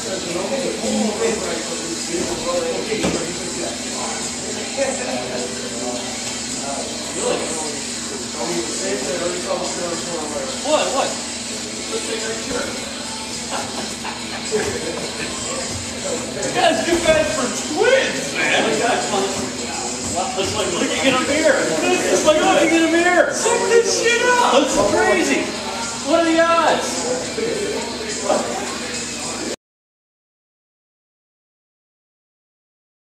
What? Let's take our shirt. You guys too fast for twins, man. It's like looking in a mirror. It's like looking in a mirror. Check this shit